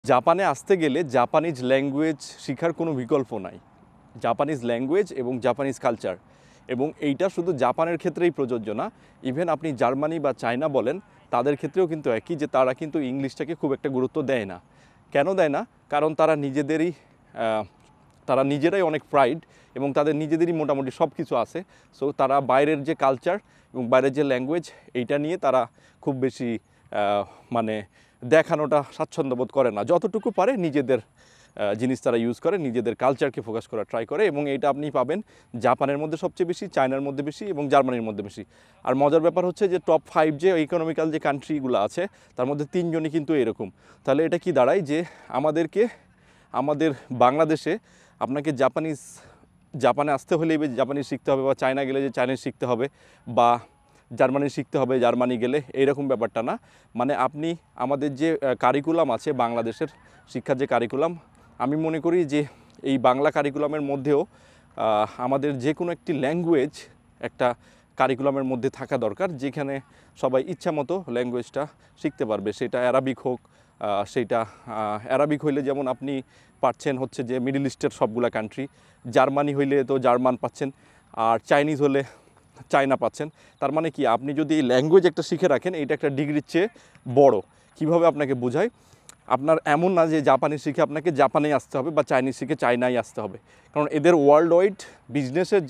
জাপানে আসতে গেলে জাপানিজ ল্যাঙ্গুয়েজ শেখার কোনো বিকল্প নাই। জাপানিজ ল্যাঙ্গুয়েজ এবং জাপানিজ কালচার, এবং এইটা শুধু জাপানের ক্ষেত্রেই প্রযোজ্য না, ইভেন আপনি জার্মানি বা চায়না বলেন, তাদের ক্ষেত্রেও কিন্তু একই, যে তারা কিন্তু ইংলিশটাকে খুব একটা গুরুত্ব দেয় না। কেন দেয় না? কারণ তারা নিজেরাই অনেক প্রাইড, এবং তাদের নিজেদেরই মোটামুটি সব কিছু আছে। সো তারা বাইরের যে কালচার এবং বাইরের যে ল্যাঙ্গুয়েজ, এইটা নিয়ে তারা খুব বেশি মানে দেখানোটা স্বাচ্ছন্দ্য বোধ করে না। যতটুকু পারে নিজেদের জিনিস তারা ইউজ করে, নিজেদের কালচারকে ফোকাস করা ট্রাই করে, এবং এটা আপনি পাবেন জাপানের মধ্যে সবচেয়ে বেশি, চায়নার মধ্যে বেশি, এবং জার্মানির মধ্যে বেশি। আর মজার ব্যাপার হচ্ছে যে টপ 5 যে ইকোনমিক্যাল যে কান্ট্রিগুলো আছে, তার মধ্যে 3 জনই কিন্তু এরকম। তাহলে এটা কি দাঁড়ায়, যে আমাদের বাংলাদেশে আপনাকে জাপানে আসতে হলেই জাপানিজ শিখতে হবে, বা চায়না গেলে যে চাইনিজ শিখতে হবে, বা জার্মানি শিখতে হবে জার্মানি গেলে, এইরকম ব্যাপারটা না। মানে আপনি আমাদের যে কারিকুলাম আছে, বাংলাদেশের শিক্ষার যে কারিকুলাম, আমি মনে করি যে এই বাংলা কারিকুলামের মধ্যেও আমাদের যে কোনো একটি ল্যাঙ্গুয়েজ একটা কারিকুলামের মধ্যে থাকা দরকার, যেখানে সবাই ইচ্ছা মতো ল্যাঙ্গুয়েজটা শিখতে পারবে। সেটা অ্যারাবিক হোক, সেইটা অ্যারাবিক হইলে যেমন আপনি পাচ্ছেন হচ্ছে যে মিডল ইস্টের সবগুলা কান্ট্রি, জার্মানি হইলে তো জার্মান পাচ্ছেন, আর চাইনিজ হলে চায়না পাচ্ছেন। তার মানে কি, আপনি যদি এই ল্যাঙ্গুয়েজ একটা শিখে রাখেন, এটা একটা ডিগ্রির চেয়ে বড়। কিভাবে আপনাকে বোঝাই, আপনার এমন না যে জাপানি শিখে আপনাকে জাপানেই আসতে হবে, বা চাইনিজ শিখে চায়নায় আসতে হবে। কারণ এদের ওয়ার্ল্ড ওয়াইড বিজনেসের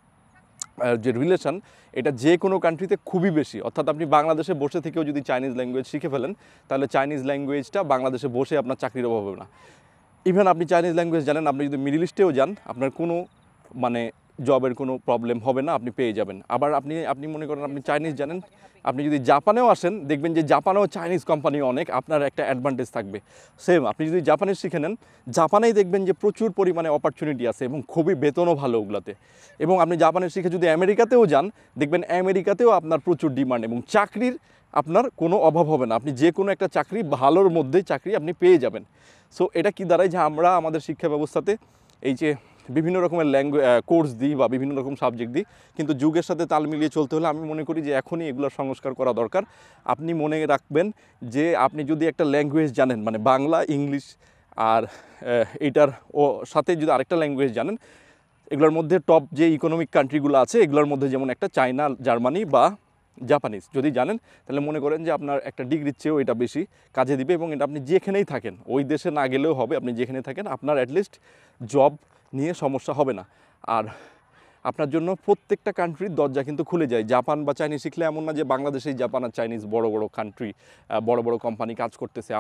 যে রিলেশন, এটা যে কোনো কান্ট্রিতে খুবই বেশি। অর্থাৎ আপনি বাংলাদেশে বসে থেকেও যদি চাইনিজ ল্যাঙ্গুয়েজ শিখে ফেলেন, তাহলে চাইনিজ ল্যাঙ্গুয়েজটা বাংলাদেশে বসে আপনার চাকরির অভাব হবে না। ইভেন আপনি চাইনিজ ল্যাঙ্গুয়েজ জানেন, আপনি যদি মিডল ইস্টেও যান, আপনার কোনো মানে জবের কোনো প্রবলেম হবে না, আপনি পেয়ে যাবেন। আবার আপনি মনে করেন আপনি চাইনিজ জানেন, আপনি যদি জাপানেও আসেন, দেখবেন যে জাপানেও চাইনিজ কোম্পানি অনেক, আপনার একটা অ্যাডভান্টেজ থাকবে। সেম আপনি যদি জাপানিজ শিখে নেন, জাপানেই দেখবেন যে প্রচুর পরিমাণে অপরচুনিটি আছে, এবং খুবই বেতনও ভালো ওগুলাতে। এবং আপনি জাপানিজ শিখে যদি আমেরিকাতেও যান, দেখবেন আমেরিকাতেও আপনার প্রচুর ডিমান্ড, এবং চাকরির আপনার কোনো অভাব হবে না। আপনি যে কোনো একটা চাকরি, ভালোর মধ্যেই চাকরি আপনি পেয়ে যাবেন। সো এটা কি দাঁড়ায়, যে আমরা আমাদের শিক্ষা ব্যবস্থাতে এই যে বিভিন্ন রকমের কোর্স দিই বা বিভিন্ন রকম সাবজেক্ট দিই, কিন্তু যুগের সাথে তাল মিলিয়ে চলতে হলে আমি মনে করি যে এখনই এগুলোর সংস্কার করা দরকার। আপনি মনে রাখবেন যে আপনি যদি একটা ল্যাঙ্গুয়েজ জানেন, মানে বাংলা, ইংলিশ, আর এইটার সাথে যদি আরেকটা ল্যাঙ্গুয়েজ জানেন, এগুলোর মধ্যে টপ যে ইকোনমিক কান্ট্রিগুলো আছে, এগুলোর মধ্যে যেমন একটা চায়না, জার্মানি বা জাপানিজ যদি জানেন, তাহলে মনে করেন যে আপনার একটা ডিগ্রির চেয়েও এটা বেশি কাজে দিবে। এবং এটা আপনি যেখানেই থাকেন, ওই দেশে না গেলেও হবে, আপনি যেখানে থাকেন আপনার অ্যাটলিস্ট জব নিয়ে সমস্যা হবে না। আর আপনার জন্য প্রত্যেকটা কান্ট্রির দরজা কিন্তু খুলে যায়। জাপান বা চাইনিজ শিখলে এমন না যে বাংলাদেশেই জাপান আর চাইনিজ বড় বড় কান্ট্রি, বড় বড় কোম্পানি কাজ করতেছে।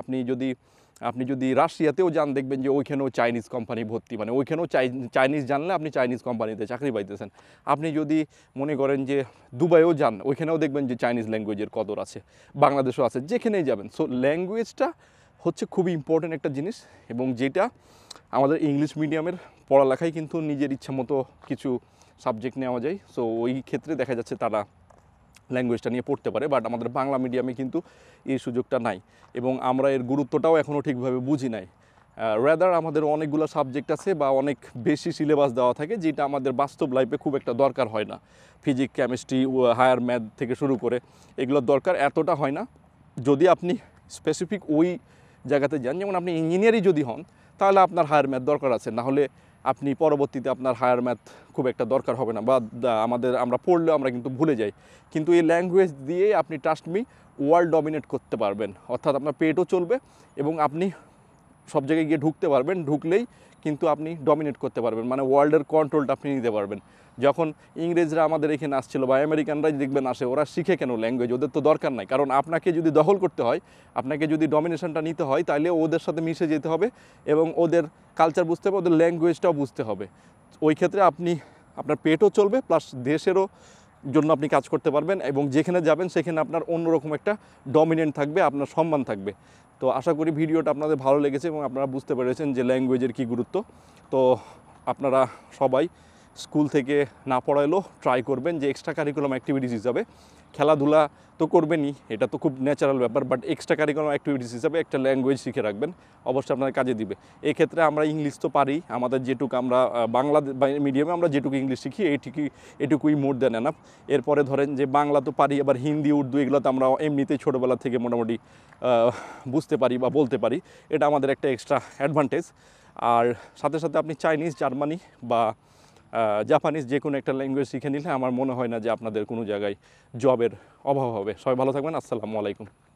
আপনি যদি রাশিয়াতেও যান, দেখবেন যে ওইখানেও চাইনিজ কোম্পানি ভর্তি, মানে ওইখানেও চাইনিজ জানলে আপনি চাইনিজ কোম্পানিতে চাকরি পাইতেছেন। আপনি যদি মনে করেন যে দুবাইও যান, ওইখানেও দেখবেন যে চাইনিজ ল্যাঙ্গুয়েজের কদর আছে, বাংলাদেশও আছে, যেখানেই যাবেন। সো ল্যাঙ্গুয়েজটা হচ্ছে খুবই ইম্পর্ট্যান্ট একটা জিনিস, এবং যেটা আমাদের ইংলিশ মিডিয়ামের পড়ালেখায় কিন্তু নিজের ইচ্ছা মতো কিছু সাবজেক্ট নেওয়া যায়। সো ওই ক্ষেত্রে দেখা যাচ্ছে তারা ল্যাঙ্গুয়েজটা নিয়ে পড়তে পারে, বাট আমাদের বাংলা মিডিয়ামে কিন্তু এই সুযোগটা নাই, এবং আমরা এর গুরুত্বটাও এখনও ঠিকভাবে বুঝি নাই। রেদার আমাদের অনেকগুলো সাবজেক্ট আছে, বা অনেক বেশি সিলেবাস দেওয়া থাকে, যেটা আমাদের বাস্তব লাইফে খুব একটা দরকার হয় না। ফিজিক্স, কেমিস্ট্রি, হায়ার ম্যাথ থেকে শুরু করে এগুলোর দরকার এতটা হয় না। যদি আপনি স্পেসিফিক ওই জায়গাতে যান, যেমন আপনি ইঞ্জিনিয়ারই যদি হন, তাহলে আপনার হায়ার ম্যাথ দরকার আছে, না হলে আপনি পরবর্তীতে আপনার হায়ার ম্যাথ খুব একটা দরকার হবে না, বা আমরা পড়লেও আমরা কিন্তু ভুলে যাই। কিন্তু এই ল্যাঙ্গুয়েজ দিয়ে আপনি ট্রাস্ট মি ওয়ার্ল্ড ডমিনেট করতে পারবেন। অর্থাৎ আপনার পেটও চলবে, এবং আপনি সব জায়গায় গিয়ে ঢুকতে পারবেন, ঢুকলেই কিন্তু আপনি ডমিনেট করতে পারবেন, মানে ওয়ার্ল্ডের কন্ট্রোলটা আপনি নিতে পারবেন। যখন ইংরেজরা আমাদের এখানে আসছিল, বা আমেরিকানরাই দেখবেন আসে, ওরা শিখে কেন ল্যাঙ্গুয়েজ? ওদের তো দরকার নাই। কারণ আপনাকে যদি দখল করতে হয়, আপনাকে যদি ডমিনেশনটা নিতে হয়, তাহলে ওদের সাথে মিশে যেতে হবে, এবং ওদের কালচার বুঝতে হবে, ওদের ল্যাঙ্গুয়েজটাও বুঝতে হবে। ওই ক্ষেত্রে আপনার পেটও চলবে, প্লাস দেশেরও জন্য আপনি কাজ করতে পারবেন, এবং যেখানে যাবেন সেখানে আপনার অন্যরকম একটা ডমিনেন্ট থাকবে, আপনার সম্মান থাকবে। তো আশা করি ভিডিওটা আপনাদের ভালো লেগেছে, এবং আপনারা বুঝতে পেরেছেন যে ল্যাঙ্গুয়েজের কী গুরুত্ব। তো আপনারা সবাই স্কুল থেকে না পড়াইলেও ট্রাই করবেন যে এক্সট্রা কারিকুলাম অ্যাক্টিভিটিস হিসাবে খেলাধুলা তো করবেনই, এটা তো খুব ন্যাচারাল ব্যাপার, বাট এক্সট্রা কারিকুলাম অ্যাক্টিভিটিস হিসাবে একটা ল্যাঙ্গুয়েজ শিখে রাখবেন, অবশ্যই আপনার কাজে দিবে। এক্ষেত্রে আমরা ইংলিশ তো পারি, আমাদের যেটুকু আমরা বাংলা মিডিয়ামে আমরা যেটুকু ইংলিশ শিখি এটুকুই মোর দেন এনাফ। এরপরে ধরেন যে বাংলা তো পারি, আবার হিন্দি উর্দু এগুলো তো আমরা এমনিতেই ছোটোবেলা থেকে মোটামুটি বুঝতে পারি বা বলতে পারি, এটা আমাদের একটা এক্সট্রা অ্যাডভান্টেজ। আর সাথে সাথে আপনি চাইনিজ, জার্মানি বা জাপানিজ যে কোনো একটা ল্যাঙ্গুয়েজ শিখে নিলে আমার মনে হয় না যে আপনাদের কোনো জায়গায় জবের অভাব হবে। সবাই ভালো থাকবেন, আসসালামু আলাইকুম।